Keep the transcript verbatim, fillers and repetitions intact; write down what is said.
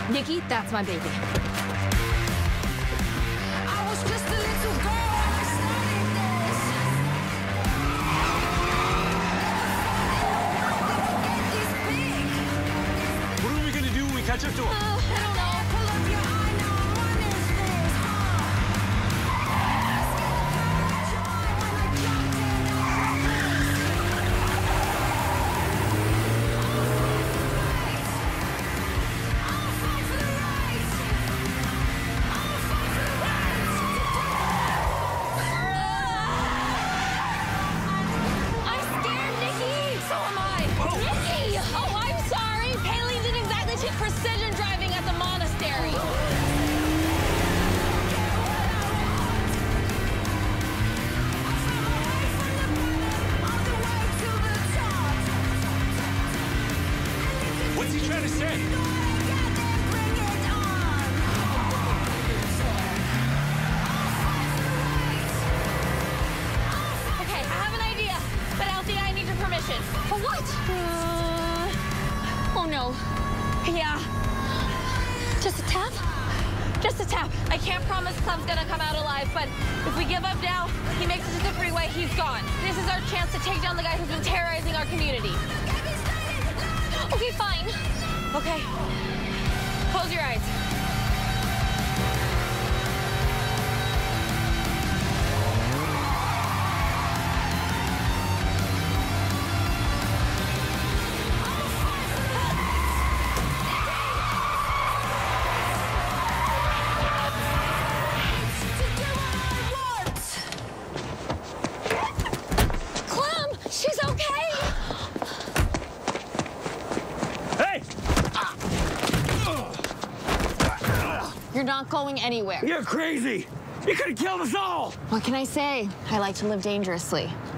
Nicky, that's my baby. I was just a little girl when I started this. What are we gonna do when we catch up to him? Uh, I don't know. Pull up your eye now, what is this? I'm scared, Nicky. So am I. Nicky! Oh, I'm sorry. Paley didn't exactly take precision driving at the monastery. What's he trying to say? Okay, I have an idea. But Althea, I need your permission. For what? Uh, oh, no. Yeah. Just a tap? Just a tap. I can't promise Clem's gonna come out alive, but if we give up now, he makes it to the freeway, he's gone. This is our chance to take down the guy who's been terrorizing our community. Okay, fine. Okay. Close your eyes. Clem, she's okay. Hey! You're not going anywhere. You're crazy! You could have killed us all! What can I say? I like to live dangerously.